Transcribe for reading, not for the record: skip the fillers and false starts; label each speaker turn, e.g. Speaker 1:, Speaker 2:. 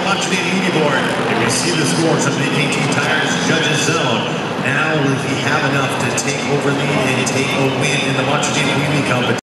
Speaker 1: Montreal Media Board. You can see the scores from the AKT Tires Judges Zone. Now will he have enough to take over lead and take a win in the Montreal Media competition?